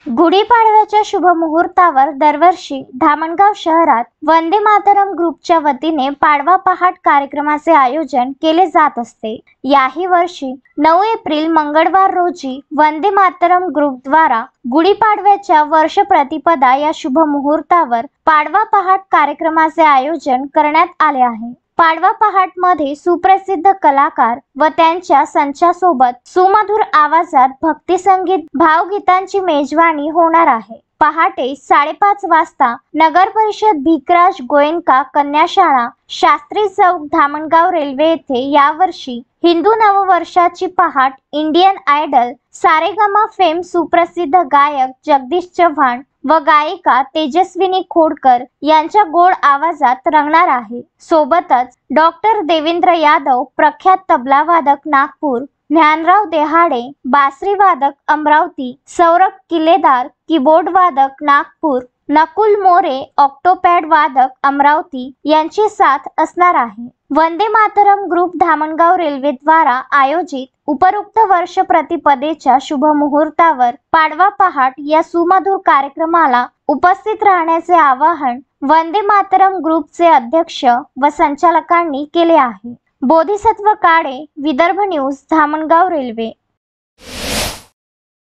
गुढीपाडव्याच्या शुभ मुहूर्तावर दरवर्षी धामणगाव शहरात वंदे मातरम ग्रुपच्या वतीने पाडवा पहाट कार्यक्रमाचे आयोजन केले जात असते। याही वर्षी 9 एप्रिल मंगळवार रोजी वंदे मातरम ग्रुप द्वारा गुढीपाडव्याच्या वर्ष प्रतिपदा या शुभ मुहूर्तावर पाडवा पहाट कार्यक्रमाचे आयोजन करण्यात आले आहे। पाडवा पहाट मध्ये सुप्रसिद्ध कलाकार व त्यांच्या संचासोबत सुमधुर आवाजात भक्ती संगीत भावगीतांची मेजवानी होणार आहे। पहाटे 5:30 वाजता नगर परिषद भिकराज गोयंका कन्याशाळा शास्त्री चौक धामणगाव रेल्वे येथे यावर्षी हिंदू नववर्षाची पहाट इंडियन आयडल सारेगामा फेम सुप्रसिद्ध गायक जगदीश चव्हाण व गायिका तेजस्विनी खोडकर यांच्या गोड आवाजात रंगणार आहे। सोबतच डॉक्टर देवेंद्र यादव प्रख्यात तबला वादक नागपूर, ज्ञानराव देहाडे बासरी वादक अमरावती, सौरभ किल्लेदार कीबोर्ड वादक नागपूर, नकुल मोरे ऑक्टोपॅड वादक अमरावती यांची साथ असणार आहे। वंदे मातरम ग्रुप धामणगाव रेल्वे द्वारा आयोजित उपरोक्त वर्ष प्रतिपदेच्या शुभ मुहूर्तावर पाडवा पहाट या सुमधुर कार्यक्रमाला उपस्थित राहण्याचे आवाहन वंदे मातरम ग्रुपचे अध्यक्ष व संचालकांनी केले आहे। Bodhisattva Kale, Vidarbha News, Dhamangaon railway.